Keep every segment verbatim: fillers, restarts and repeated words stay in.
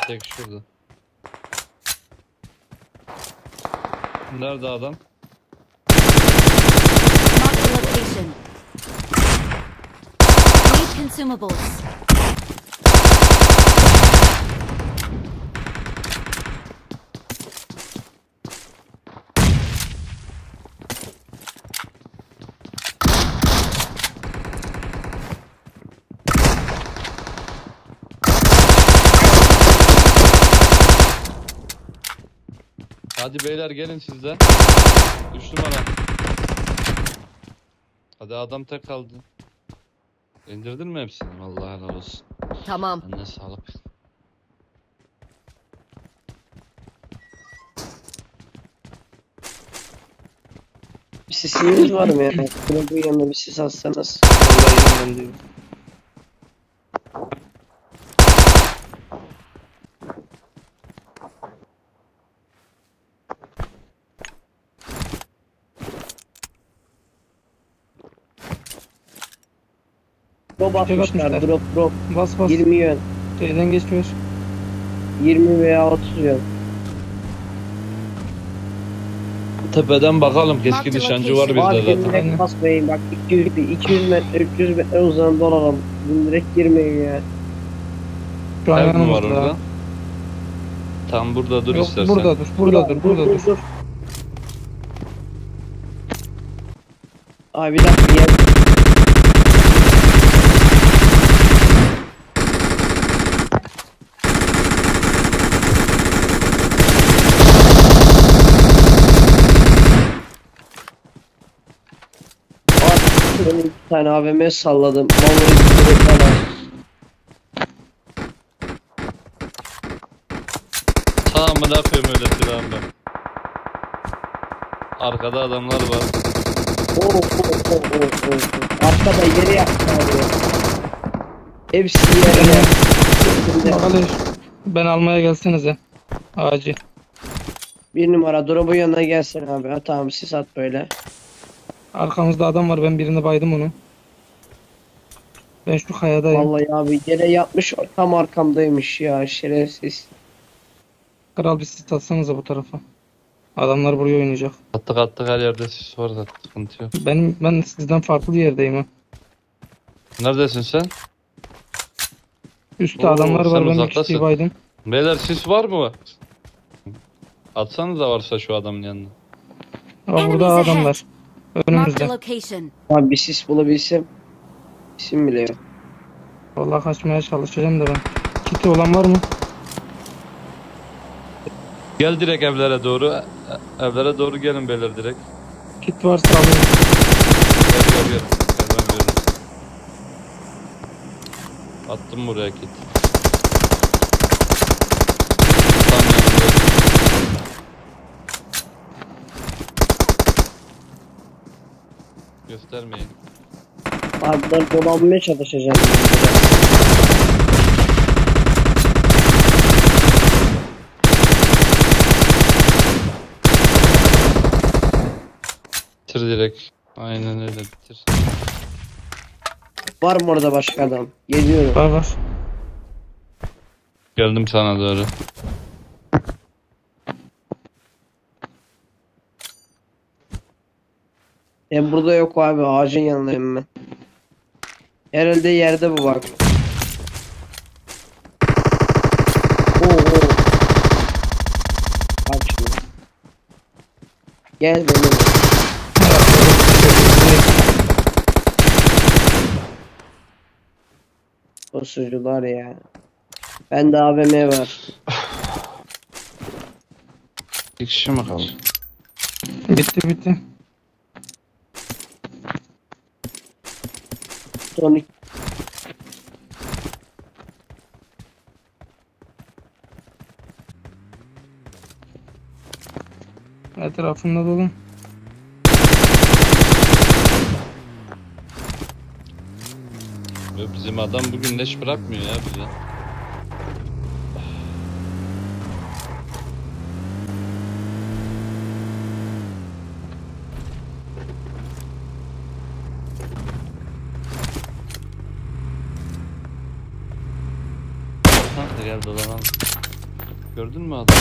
tek şurada. Nerede adam? Mark the location. Need consumables. Hadi beyler gelin siz de. Üç numara. Hadi adam tek kaldı. İndirdin mi hepsini? Vallahi helal olsun. Tamam. Anne sağlık. Bir sesiniz var mı ya? Buna bu yanına bir ses atsanız. Vallahi ben diyorum. Drop atmışlar, drop drop. Bas bas. yirmi yön. Şeyden geçmiyor. yirmi veya otuz yön. Tepeden bakalım. Keskin nişancı var Var bizde zaten. direkt basmayın bak iki yüz, iki yüz metre üç yüz metre uzanında olalım. Direkt girmeyin ya. Şu an Ev mi var yanımızda. orada? Tam burada dur Yok istersen. burada dur. Burada dur. Burada dur. Abi bir dakika gel. Abi iki tane A V M salladım. Vallahi direkt bana. Tamam mı ne yapıyorum öyle silahım ben. Arkada adamlar var. Oo, oo, oo, oo, oo. Arkada yere yaptı abi. Hepsi yere. Bakalım. Ben almaya gelsenize. Acil. Bir numara drop'un yanına gelsin abi. Ha tamam siz at böyle. Arkamızda adam var. Ben birini baydım onu. Ben şu kayadayım. Vallahi abi yere yatmış tam arkamdaymış ya şerefsiz. Kral bir sit atsanıza bu tarafa. Adamlar buraya oynayacak. Attık attık her yerde sis var zaten sıkıntı yok. Benim ben sizden farklı bir yerdeyim ha. Neredesin sen? Üstte Oo, adamlar sen var. Ben bir uzaktasın. kişiyi baydım. Beyler sis var mı? Atsanız da varsa şu adamın yanına. Ama burada adamlar. Mark the Önümüzde. location. Abi bir sis bulabilsem. İsim bile yok. Vallahi kaçmaya çalışacağım da ben. Kiti olan var mı? Gel direkt evlere doğru. E- Evlere doğru gelin beyler direkt. Kit varsa alayım. Gel gel gel. Gel ben veririm. Attım buraya kit. Tam yanında. Göstermeyin. Abi ben dolanmaya çalışacağım. Bitir direkt. Aynen öyle bitir. Var mı orada başka adam? Geliyorum. Var var. Geldim sana doğru. Ben burada yok abi ağacın yanındayım ben. Herhalde yerde bu bak. Oo, oo. Bak şimdi. Gel benim. O sucular ya. Bende A V M var. Bir kişi mi kaldı? Bitti bitti. Son iki. Etrafında dolu. Ve bizim adam bugün leş bırakmıyor ya bize. Hadi gel dolanalım. Gördün mü adam?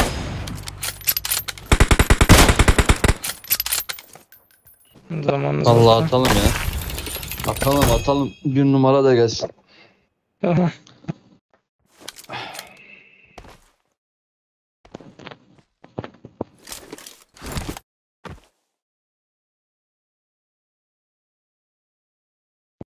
Zamanınız Allah varsa. atalım ya. Atalım atalım. Bir numara da gelsin. Tamam.